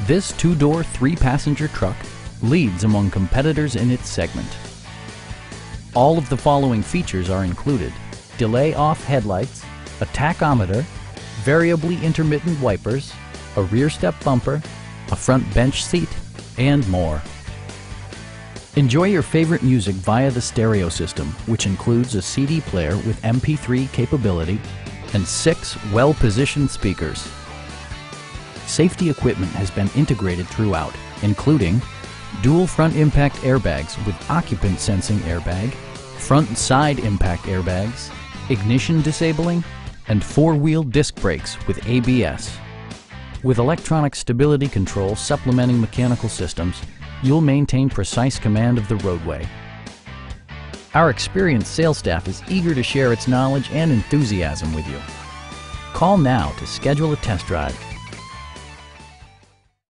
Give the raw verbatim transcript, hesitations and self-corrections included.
This two-door, three-passenger truck leads among competitors in its segment. All of the following features are included: delay-off headlights, a tachometer, variably intermittent wipers, a rear step bumper, a front bench seat, and more. Enjoy your favorite music via the stereo system, which includes a C D player with M P three capability and six well-positioned speakers. Safety equipment has been integrated throughout, including dual front impact airbags with occupant sensing airbag, front and side impact airbags, ignition disabling, and four-wheel disc brakes with A B S. With electronic stability control supplementing mechanical systems, you'll maintain precise command of the roadway. Our experienced sales staff is eager to share its knowledge and enthusiasm with you. Call now to schedule a test drive.